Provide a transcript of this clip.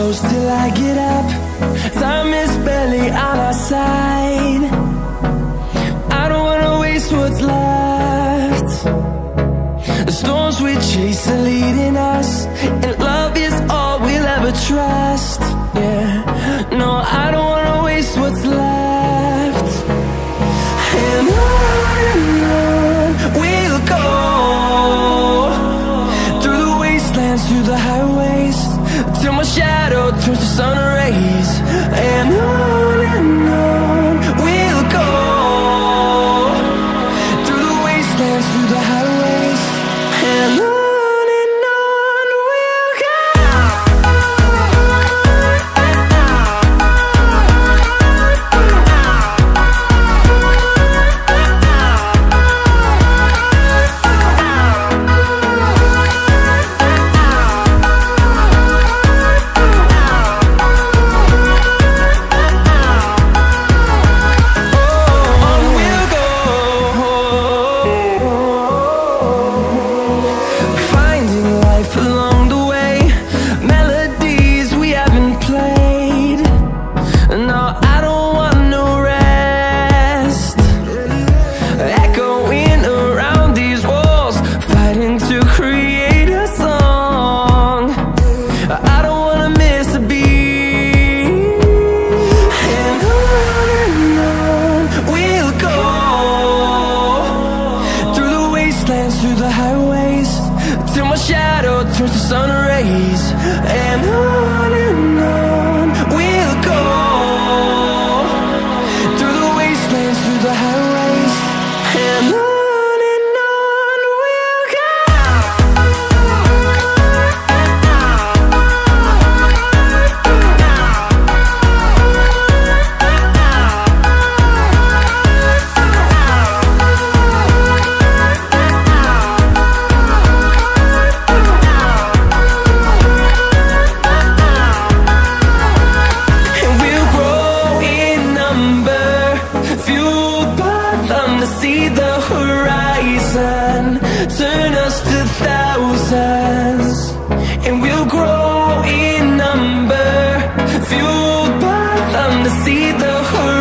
close till I get up. Time is barely on our side. I don't wanna waste what's left. The storms we chase are leading us, and love is all we'll ever trust. Yeah, no, I don't wanna waste what's left. And on we'll go, through the wastelands, through the highways, till my shadow turns to sun rays. And on we'll go, through the wastelands, through the highways, and on we'll go. Through the highways, till my shadow turns to sun rays. And on we'll go, through the wastelands, through the highways, and on we'll go. See the horizon turn us to thousands, and we'll grow in number, fueled by them to see the horizon.